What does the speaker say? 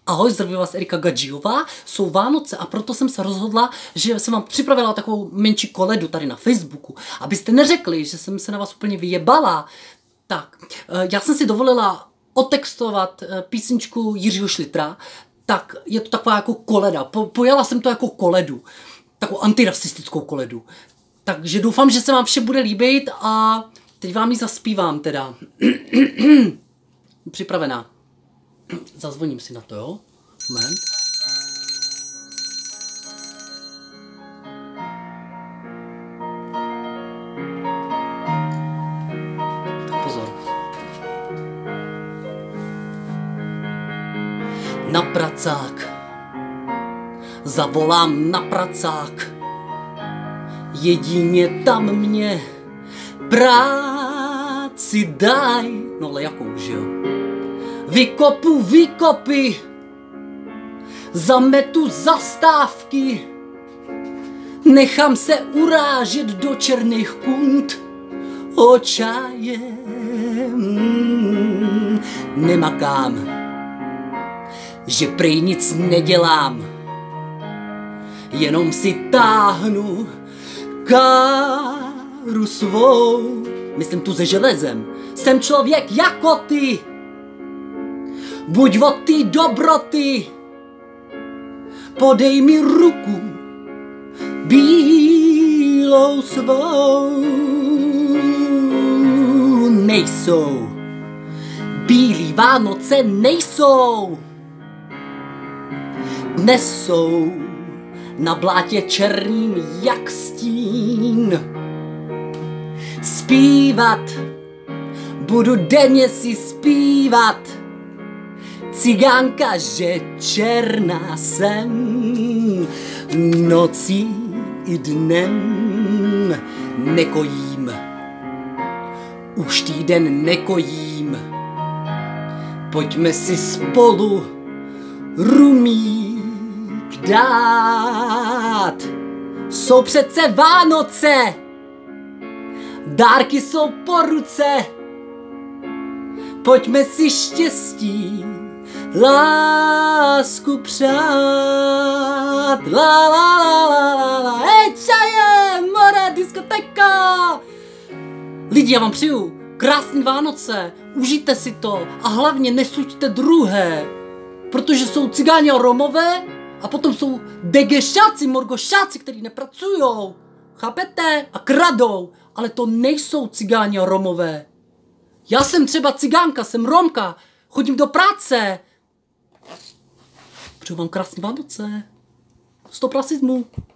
Ahoj, zdraví vás Erika Gadžiová, jsou Vánoce a proto jsem se rozhodla, že jsem vám připravila takovou menší koledu tady na Facebooku, abyste neřekli, že jsem se na vás úplně vyjebala. Tak, já jsem si dovolila otextovat písničku Jiřího Šlitra, tak je to taková jako koleda, pojala jsem to jako koledu, takovou antirasistickou koledu. Takže doufám, že se vám vše bude líbit a teď vám ji zaspívám teda. Připravená. Zazvoním si na to, jo? Moment. Tak pozor. Na pracák. Zavolám na pracák. Jedině tam mě práci daj. No ale jakou, že jo? Vykopu výkopy, zametu zastávky, nechám se urážet do černých kund očajem. Nemakám, že prej nic nedělám, jenom si táhnu káru svou. Myslím tu se železem, jsem člověk jako ty. Buď od té dobroty, podej mi ruku bílou svou. Nejsou, bílý Vánoce nejsou, dnes jsou na blátě černým jak stín. Zpívat, budu denně si zpívat, cigánka, že černá jsem, nocí i dnem nekojím, už týden nekojím. Pojďme si spolu rumík dát. Jsou přece Vánoce, dárky jsou po ruce, pojďme si štěstí, lásku přát. La la la la la la, hej čaje, more, diskotéka. Lidi, já vám přeju krásný Vánoce, užijte si to a hlavně nesuďte druhé, protože jsou cigáni a Romové a potom jsou degešáci, morgošáci, kteří nepracujou, chápete? A kradou, ale to nejsou cigáni a Romové. Já jsem třeba cigánka, jsem Romka, chodím do práce. Přeju vám krásný Vánoce. Stop rasismu.